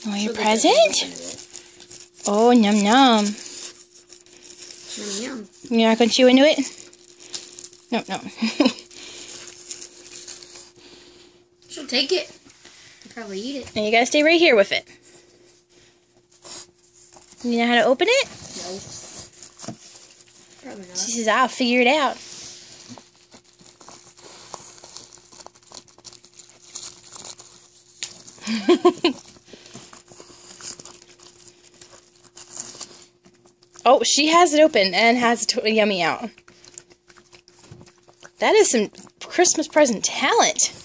Oh, your present? Oh, yum yum. Yum yum. You're not going to chew into it? No, no. She'll take it. She'll probably eat it. And you gotta stay right here with it. You know how to open it? No. Probably not. She says, I'll figure it out. Oh, she has it open and has it yummy out. That is some Christmas present talent.